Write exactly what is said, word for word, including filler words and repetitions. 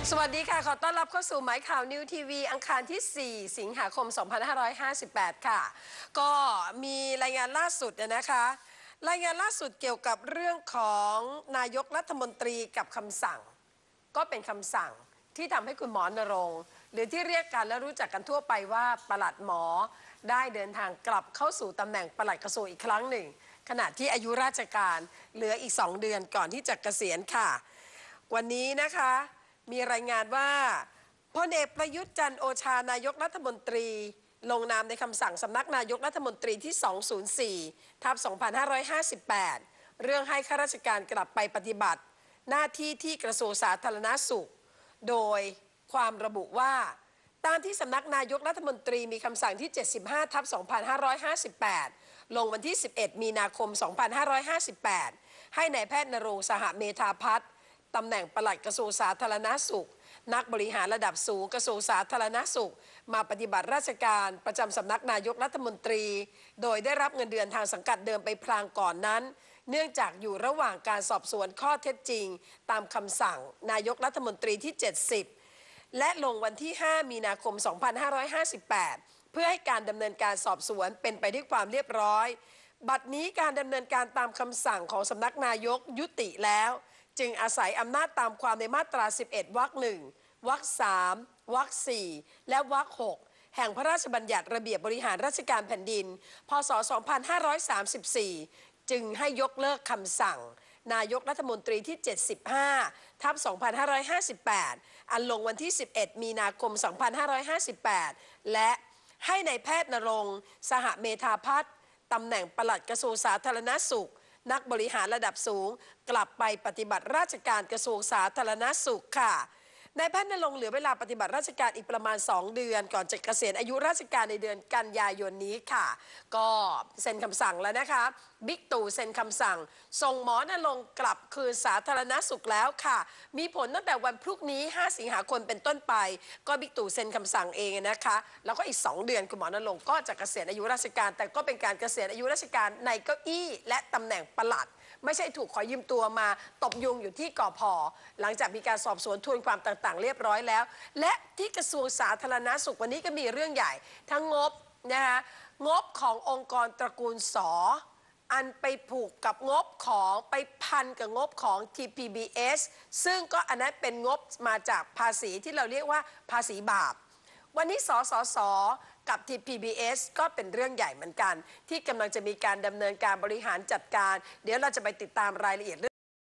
สวัสดีค่ะขอต้อนรับเข้าสู่หมายข่าวนิวทีวีอังคารที่ สี่ สิงหาคม สองพันห้าร้อยห้าสิบแปด ค่ะก็มีรายงานล่าสุดนะคะรายงานล่าสุดเกี่ยวกับเรื่องของนายกรัฐมนตรีกับคำสั่งก็เป็นคำสั่งที่ทำให้คุณหมอนรงค์หรือที่เรียกกันและรู้จักกันทั่วไปว่าปลัดหมอได้เดินทางกลับเข้าสู่ตำแหน่งปลัดกระทรวงอีกครั้งหนึ่งขณะที่อายุราชการเหลืออีกสองเดือนก่อนที่จะเกษียณค่ะวันนี้นะคะมีรายงานว่าพลเอกประยุทธ์จันทร์โอชานายกรัฐมนตรีลงนามในคำสั่งสำนักนายกรัฐมนตรีที่ สองศูนย์สี่ ทับ สองพันห้าร้อยห้าสิบแปด เรื่องให้ข้าราชการกลับไปปฏิบัติหน้าที่ที่กระทรวงสาธารณสุขโดยความระบุว่าตามที่สำนักนายกรัฐมนตรีมีคำสั่งที่ เจ็ดสิบห้า ทับ สองพันห้าร้อยห้าสิบแปด ลงวันที่ สิบเอ็ด มีนาคม สองพันห้าร้อยห้าสิบแปด ให้นายแพทย์ณรงค์ สหเมธาพัฒน์ตำแหน่งปลัดกระทรวงสาธารณสุขนักบริหารระดับสูงกระทรวงสาธารณสุขมาปฏิบัติราชการประจำสำนักนายกรัฐมนตรีโดยได้รับเงินเดือนทางสังกัดเดิมไปพลางก่อนนั้นเนื่องจากอยู่ระหว่างการสอบสวนข้อเท็จจริงตามคำสั่งนายกรัฐมนตรีที่ เจ็ดสิบและลงวันที่ ห้า มีนาคม สองพันห้าร้อยห้าสิบแปด เพื่อให้การดำเนินการสอบสวนเป็นไปด้วยความเรียบร้อยบัดนี้การดำเนินการตามคำสั่งของสำนักนายกยุติแล้วจึงอาศัยอำนาจตามความในมาตรา สิบเอ็ด วรรคหนึ่งวรรคสามวรรคสี่และวรรคหกแห่งพระราชบัญญัติระเบียบบริหารราชการแผ่นดินพ.ศ. สองพันห้าร้อยสามสิบสี่ จึงให้ยกเลิกคำสั่งนายกรัฐมนตรีที่ เจ็ดสิบห้า ทับ สองพันห้าร้อยห้าสิบแปด อันลงวันที่ สิบเอ็ด มีนาคม สองพันห้าร้อยห้าสิบแปด และให้ในายแพทย์ณรงค์ สหเมธาพัฒน์ตำแหน่งปลัดกระทรวงสาธารณสุขนักบริหารระดับสูงกลับไปปฏิบัติราชการกระทรวงสาธารณสุขค่ะนายแพทย์ณรงค์เหลือเวลาปฏิบัติราชการอีกประมาณสองเดือนก่อนจะเกษียณอายุราชการในเดือนกันยายนนี้ค่ะก็เซ็นคำสั่งแล้วนะคะบิ๊กตู่เซ็นคำสั่งส่งหมอณรงค์กลับคืนสาธารณสุขแล้วค่ะมีผลตั้งแต่วันพรุ่งนี้ห้าสิงหาคมเป็นต้นไปก็บิ๊กตู่เซ็นคำสั่งเองนะคะแล้วก็อีกสองเดือนคุณหมอณรงค์ก็จะเกษียณอายุราชการแต่ก็เป็นการเกษียณอายุราชการในเก้าอี้และตำแหน่งปลัดไม่ใช่ถูกขอยืมตัวมาตบยุงอยู่ที่กพ.หลังจากมีการสอบสวนทวนความต่างๆเรียบร้อยแล้วและที่กระทรวงสาธารณสุขวันนี้ก็มีเรื่องใหญ่ทั้งงบนะคะงบขององค์กรตระกูลสออันไปผูกกับงบของไปพันกับงบของ ที พี บี เอส ซึ่งก็อันนั้นเป็นงบมาจากภาษีที่เราเรียกว่าภาษีบาปวันนี้สสสกับ ที พี บี เอส ก็เป็นเรื่องใหญ่เหมือนกันที่กำลังจะมีการดำเนินการบริหารจัดการเดี๋ยวเราจะไปติดตามรายละเอียด